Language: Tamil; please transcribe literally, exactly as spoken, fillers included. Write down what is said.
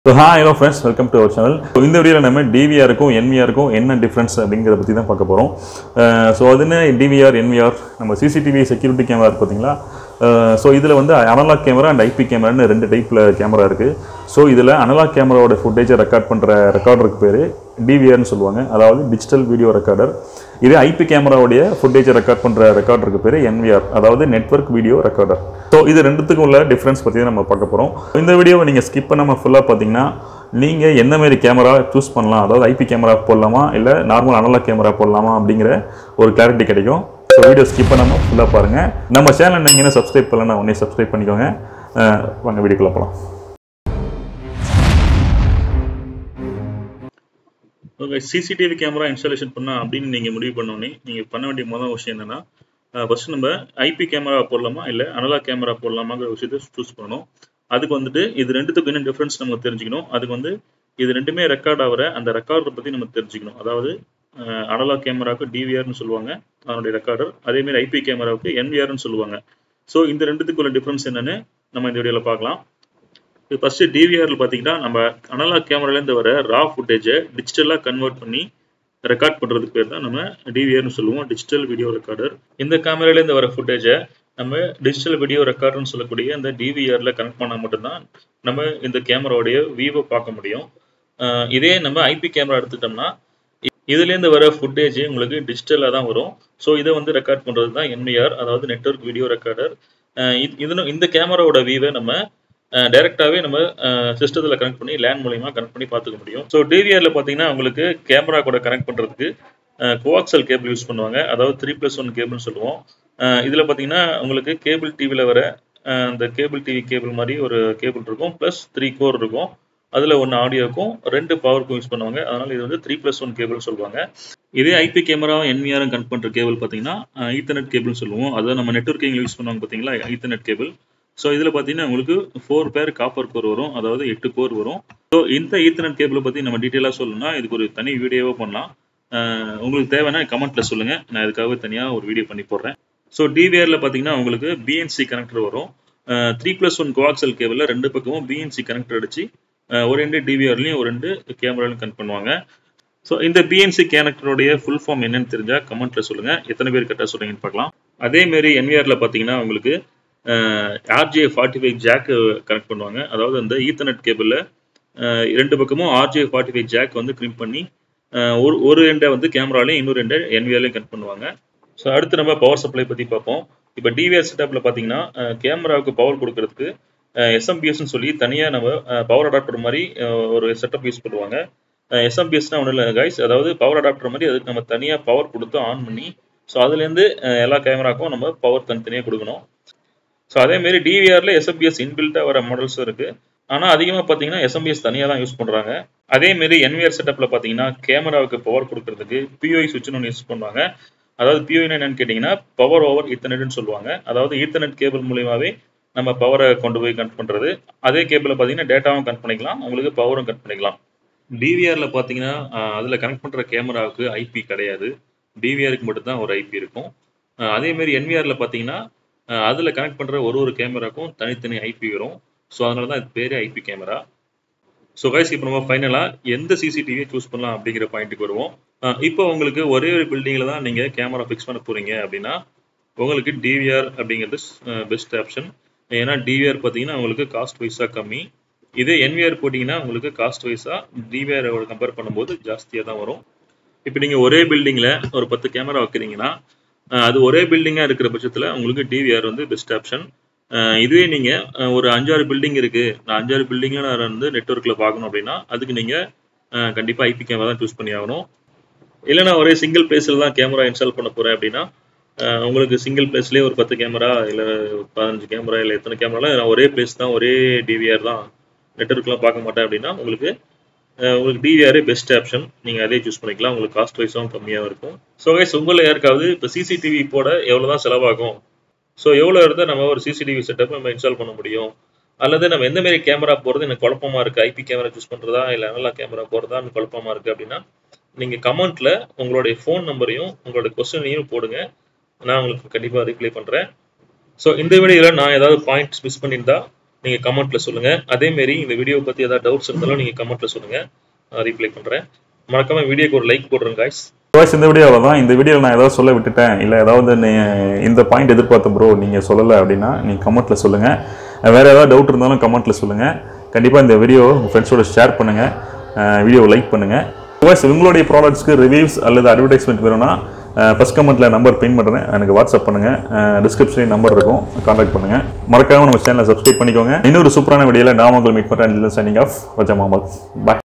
So hi hello friends, welcome to our channel. So இந்த வீடியோல நம்ம D V R க்கும் N V R க்கும் என்ன டிஃபரன்ஸ் அப்படிங்கறத பத்தி தான் பார்க்க போறோம். சோ அதுனா D V R N V R நம்ம C C T V security camera இருக்கு பாத்தீங்களா? சோ இதுல வந்து analog camera and I P கேமரான்னு ரெண்டு டைப்ல கேமரா இருக்கு. சோ இதுல அனலாக் கேமராவோட ஃபுட்டேஜை ரெக்கார்ட் பண்ற ரெக்கார்டருக்கு பேரு D V R னு சொல்லுவாங்க. அதாவது டிஜிட்டல் வீடியோ ரெக்கார்டர். இதே I P கேமராவோட ஃபுட்டேஜை ரெக்கார்ட் பண்ற ரெக்கார்டருக்கு பேரு N V R, அதாவது நெட்வொர்க் வீடியோ ரெக்கார்டர். சோ இது ரெண்டுத்துக்கும் உள்ள டிஃபரன்ஸ் பத்தி நம்ம பார்க்க போறோம். இந்த வீடியோவை நீங்க ஸ்கிப் பண்ணாம ஃபுல்லா பாத்தீங்கன்னா நீங்க என்ன மாதிரி கேமரா சூஸ் பண்ணலாம், அதாவது I P கேமரா போடலாமா இல்ல நார்மல் அனலாக் கேமரா போடலாமா அப்படிங்கற ஒரு கிளாரிட்டி கிடைக்கும். சோ வீடியோ ஸ்கிப் பண்ணாம ஃபுல்லா பாருங்க. நம்ம சேனலை நீங்க என்ன சப்ஸ்கிரைப் பண்ணலனா உடனே சப்ஸ்கிரைப் பண்ணிக்கோங்க. வாங்க வீடியோக்குள்ள போலாம். Okay, C C T V camera installation பண்ணா அப்படின்னு நீங்க முடிவு பண்ணோனே நீங்க பண்ண வேண்டிய முதல் விஷயம் என்னன்னா, ஃபர்ஸ்ட் நம்ம I P கேமரா போடலாமா இல்ல அனலாக் கேமரா போடலாமாங்கிற விஷயத்தை சூஸ் பண்ணணும். அதுக்கு வந்துட்டு இது ரெண்டுத்துக்கும் என்ன டிஃபரன்ஸ் நம்ம தெரிஞ்சுக்கணும். அதுக்கு வந்து இது ரெண்டுமே ரெக்கார்ட் ஆகிற அந்த ரெக்கார்டரை பத்தி நம்ம தெரிஞ்சுக்கணும். அதாவது அனலாக் கேமராவுக்கு D V R னு சொல்லுவாங்க அதனுடைய ரெக்கார்டர், அதே மாதிரி I P கேமராவுக்கு N V R னு சொல்லுவாங்க. ஸோ இந்த ரெண்டுத்துக்குள்ள டிஃபரன்ஸ் என்னன்னு நம்ம இந்த வீடியோல பார்க்கலாம். ஃபர்ஸ்ட் D V R ல பாத்தீங்கன்னா நம்ம அனலாக் கேமரால இருந்து வர ரா ஃபுட்டேஜை டிஜிட்டலா கன்வெர்ட் பண்ணி ரெக்கார்ட் பண்றதுக்கு பேர் தான் நம்ம D V R னு சொல்லுவோம், டிஜிட்டல் வீடியோ ரெக்கார்டர். இந்த கேமரால இருந்து வர ஃபுட்டேஜை நம்ம டிஜிட்டல் வீடியோ ரெக்கார்டர்னு சொல்லக்கூடிய இந்த D V R ல கனெக்ட் பண்ணா மட்டும்தான் நம்ம இந்த கேமராவுடைய வியூவை பார்க்க முடியும். இதே நம்ம I P கேமரா எடுத்துட்டோம்னா இதுல இருந்து வர ஃபுட்டேஜ் உங்களுக்கு டிஜிட்டலா தான் வரும். ஸோ இதை வந்து ரெக்கார்ட் பண்றது தான் N V R, அதாவது நெட்வொர்க் வீடியோ ரெக்கார்டர். இது இந்த கேமராவோட வியூவை நம்ம டைரக்டாவே நம்ம சிஸ்டத்துல கனெக்ட் பண்ணி லேன் மூலமா கனெக்ட் பண்ணி பார்த்துக்க முடியும். ஸோ D V R ல பாத்தீங்கன்னா உங்களுக்கு கேமரா கூட கனெக்ட் பண்றதுக்கு கோஆக்சல் கேபிள் யூஸ் பண்ணுவாங்க, அதாவது த்ரீ பிளஸ் ஒன் கேபிள்னு சொல்லுவோம். இதுல பாத்தீங்கன்னா உங்களுக்கு கேபிள் டிவில வர அந்த கேபிள் டிவி கேபிள் மாதிரி ஒரு கேபிள் இருக்கும், பிளஸ் த்ரீ கோர் இருக்கும். அதுல ஒன்னு ஆடியோக்கும் ரெண்டு பவருக்கும் யூஸ் பண்ணுவாங்க. அதனால இது வந்து த்ரீ பிளஸ் ஒன் கேபிள் சொல்லுவாங்க. இதே I P camera N V R connect பண்ற கேபிள் பாத்தீங்கன்னா ஈத்தர்நெட் கேபிள் சொல்லுவோம். அதை நம்ம நெட்வொர்க்கிங் யூஸ் பண்ணுவாங்க பாத்தீங்களா, ஈத்தர்நெட் கேபிள். ஸோ இதுல பாத்தீங்கன்னா உங்களுக்கு ஃபோர் பேர் காப்பர் கோர் வரும், அதாவது எட்டு கோர் வரும். ஸோ இந்த ஈத்தர்நெட் கேபிளை பத்தி நம்ம டீட்டெயிலா சொல்லணும்னா இதுக்கு ஒரு தனி வீடியோவோ பண்ணலாம். உங்களுக்கு தேவைன்னா கமெண்ட்ல சொல்லுங்க, நான் இதுக்காகவே தனியா ஒரு வீடியோ பண்ணி போடுறேன். ஸோ D V R ல பாத்தீங்கன்னா உங்களுக்கு B N C கனெக்டர் வரும். த்ரீ பிளஸ் ஒன் கோஆக்சல் கேபிள்ல ரெண்டு பக்கமும் B N C கனெக்டர் அடிச்சு ஒரு ரெண்டு D V R லயும் ஒரு ரெண்டு கேமராலையும் கனெக்ட் பண்ணுவாங்க. ஸோ இந்த B N C கனெக்டருடைய ஃபுல் ஃபார்ம் என்னன்னு தெரிஞ்சா கமெண்ட்ல சொல்லுங்க, எத்தனை பேர் கரெக்டா சொல்றீங்கன்னு பார்க்கலாம். அதே மாதிரி N V R ல பாத்தீங்கன்னா உங்களுக்கு R J forty five jack connect பண்ணுவாங்க, அதாவது அந்த ஈத்தர்நெட் கேபிள்ல ரெண்டு பக்கமும் R J forty five jack வந்து கிரிம் பண்ணி ஒரு ஒரு எண்டை வந்து கேமராலையும் இன்னொரு எண்டை N V R லையும் கனெக்ட் பண்ணுவாங்க. ஸோ அடுத்து நம்ம பவர் சப்ளை பத்தி பார்ப்போம். இப்போ D V R செட்டப்ல பாத்தீங்கன்னா கேமராவுக்கு பவர் கொடுக்கறதுக்கு S M B S னு சொல்லி தனியா நம்ம பவர் அடாப்டர் மாதிரி ஒரு செட்டப் யூஸ் பண்ணுவாங்க. S M B S னா ஒன்றும் இல்லை கைஸ், அதாவது பவர் அடாப்டர் மாதிரி அதுக்கு நம்ம தனியா பவர் கொடுத்து ஆன் பண்ணி ஸோ அதுல இருந்து எல்லா கேமராக்கும் நம்ம பவர் தனித்தனியா கொடுக்கணும். ஸோ அதே மாதிரி D V R ல S M B S இன்பில்ட்டா வர மாடல்ஸும் இருக்கு. ஆனா அதிகமா பாத்தீங்கன்னா S M B S தனியா தான் யூஸ் பண்றாங்க. அதே மாதிரி N V R செட்டப்ல பாத்தீங்கன்னா கேமராவுக்கு பவர் கொடுக்கறதுக்கு P O I சுவிட்ச்னு ஒன்று யூஸ் பண்ணுவாங்க. அதாவது P O I என்னன்னு கேட்டீங்கன்னா பவர் ஓவர் ஈத்தர்நெட்னு சொல்லுவாங்க. அதாவது ஈத்தர்நெட் கேபிள் மூலியமாவே நம்ம பவரை கொண்டு போய் கனெக்ட் பண்றது. அதே கேபிள்ல பாத்தீங்கன்னா டேட்டாவும் கனெக்ட் பண்ணிக்கலாம், உங்களுக்கு பவரும் கனெக்ட் பண்ணிக்கலாம். D V R ல பாத்தீங்கன்னா அதுல கனெக்ட் பண்ற கேமராவுக்கு I P கிடையாது, D V R க்கு மட்டும் தான் ஒரு I P இருக்கும். அதே மாதிரி N V R ல பாத்தீங்கன்னா அதுல கனெக்ட் பண்ற ஒரு ஒரு கேமராக்கும் தனித்தனி I P வரும். ஸோ அதனால தான் இது பேரு I P camera. So guys இப்போ நம்ம ஃபைனலா எந்த C C T V use பண்ணலாம் அப்படிங்கிற பாயிண்ட்டுக்கு வருவோம். இப்போ உங்களுக்கு ஒரே ஒரு பில்டிங்ல தான் நீங்க கேமரா ஃபிக்ஸ் பண்ண போறீங்க அப்படின்னா உங்களுக்கு D V R அப்படிங்கிறது பெஸ்ட் ஆப்ஷன். ஏன்னா D V R பாத்தீங்கன்னா உங்களுக்கு காஸ்ட் வைஸா கம்மி. இதே N V R போட்டீங்கன்னா உங்களுக்கு காஸ்ட் வைஸா D V R ஓட கம்பேர் பண்ணும்போது ஜாஸ்தியா தான் வரும். இப்போ நீங்க ஒரே பில்டிங்ல ஒரு பத்து கேமரா வைக்கிறீங்கன்னா அது ஒரே பில்டிங்கா இருக்கிற பட்சத்துல உங்களுக்கு D V R வந்து பெஸ்ட் ஆப்ஷன். இதுவே நீங்க ஒரு அஞ்சாறு பில்டிங் இருக்கு, நான் அஞ்சாறு பில்டிங்ல நான் வந்து நெட்வொர்க்ல பார்க்கணும் அப்படின்னா அதுக்கு நீங்க கண்டிப்பா I P கேமரா தான் சூஸ் பண்ணி ஆகணும். இல்லைன்னா ஒரே சிங்கிள் பிளேஸ்ல தான் கேமரா இன்ஸ்டால் பண்ண போறேன் அப்படின்னா உங்களுக்கு சிங்கிள் பிளேஸ்லயே ஒரு பத்து கேமரா இல்ல பதினஞ்சு கேமரா இல்ல எத்தனை கேமரா ஒரே பிளேஸ் தான், ஒரே D V R தான், நெட்வொர்க்லாம் பார்க்க மாட்டேன் அப்படின்னா உங்களுக்கு உங்களுக்கு D V R best option. நீங்க அதே சூஸ் பண்ணிக்கலாம், உங்களுக்கு காஸ்ட் வைஸும் கம்மியாக இருக்கும். ஸோ கைஸ் உங்களை யாருக்காவது இப்போ C C T V போட எவ்வளவுதான் செலவாகும், ஸோ எவ்வளோ இருந்தால் நம்ம ஒரு C C T V setup நம்ம இன்ஸ்டால் பண்ண முடியும், அல்லது நம்ம எந்த மாதிரி கேமரா போறது எனக்கு குழப்பமா இருக்கு, I P கேமரா சூஸ் பண்றதா இல்ல அனலாக் கேமரா போறதான்னு குழப்பமா இருக்கு அப்படின்னா நீங்க கமெண்ட்ல உங்களுடைய ஃபோன் நம்பரையும் உங்களுடைய கொஸ்டினையும் போடுங்க, நான் உங்களுக்கு கண்டிப்பா ரிப்ளை பண்றேன். ஸோ இந்த வீடியோல நான் ஏதாவது பாயிண்ட்ஸ் மிஸ் பண்ணியிருந்தா நீங்கள் கமெண்ட்டில் சொல்லுங்கள். அதேமாரி இந்த வீடியோ பற்றி ஏதாவது டவுட்ஸ் இருந்தாலும் நீங்கள் கமெண்ட்டில் சொல்லுங்கள், நான் ரீப்ளை பண்ணுறேன். மறக்காமல் வீடியோக்கு ஒரு லைக் போடுறேன் காய்ஸ். வாய்ஸ் இந்த வீடியோவில் தான். இந்த வீடியோவில் நான் ஏதாவது சொல்ல விட்டுட்டேன், இல்லை ஏதாவது நீ இந்த பாயிண்ட் எதிர்பார்த்த ப்ரோ நீங்கள் சொல்லலை அப்படின்னா நீங்கள் கமெண்ட்டில் சொல்லுங்கள். வேறு ஏதாவது டவுட் இருந்தாலும் கமெண்ட்டில் சொல்லுங்கள். கண்டிப்பாக இந்த வீடியோ உங்கள் ஃப்ரெண்ட்ஸோட ஷேர் பண்ணுங்கள், வீடியோவை லைக் பண்ணுங்கள். வாய்ஸ் உங்களுடைய ப்ராடக்ட்ஸ்க்கு ரிவ்யூஸ் அல்லது அட்வர்டைஸ்மெண்ட் வேணும்னா ஃபஸ்ட் கமெண்ட்டில் நம்பர் பின் பண்ணுறேன், எனக்கு வாட்ஸ்அப் பண்ணுங்கள். டிஸ்கிரிப்ஷன்லேயும் நம்பர் இருக்கும், கான்டாக்ட் பண்ணுங்கள். மறக்காமல் நம்ம சேனலை சப்ஸ்கிரைப் பண்ணிக்கோங்க. இன்னொரு சூப்பரான வீடியோவில் நான் உங்களை மீட் பண்ணுறேன். Signing off Vaja Mohammed. பாய்.